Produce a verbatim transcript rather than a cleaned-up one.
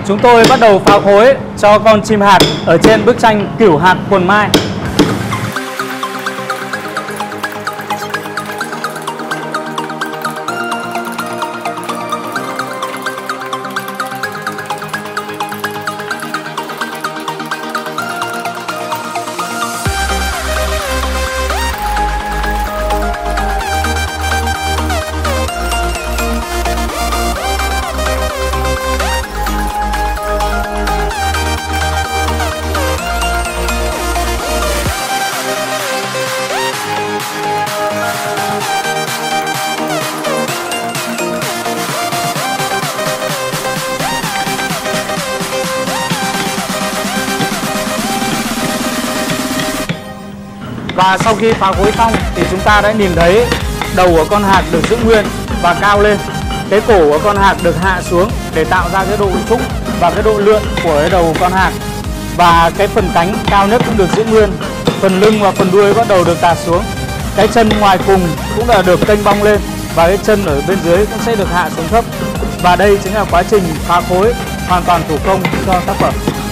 Chúng tôi bắt đầu phá khối cho con chim hạc ở trên bức tranh Cửu Hạc Quần Mai. Và sau khi phá khối xong thì chúng ta đã nhìn thấy đầu của con hạc được giữ nguyên và cao lên. Cái cổ của con hạc được hạ xuống để tạo ra cái độ thúc và cái độ lượn của cái đầu con hạc. Và cái phần cánh cao nhất cũng được giữ nguyên. Phần lưng và phần đuôi bắt đầu được tạt xuống. Cái chân ngoài cùng cũng là được kênh bong lên. Và cái chân ở bên dưới cũng sẽ được hạ xuống thấp. Và đây chính là quá trình phá khối hoàn toàn thủ công cho tác phẩm.